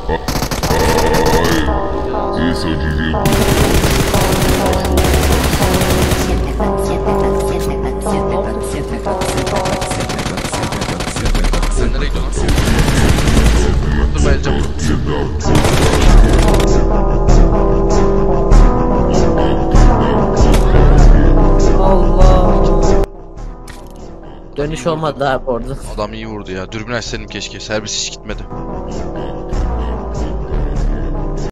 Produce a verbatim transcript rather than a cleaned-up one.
Sen nereye gidiyorsun? Dur bayılacağım. Allah. Dönüş olmadı abi orada. Adam iyi vurdu ya. Dürbün açsaydım keşke. Servis hiç gitmedi.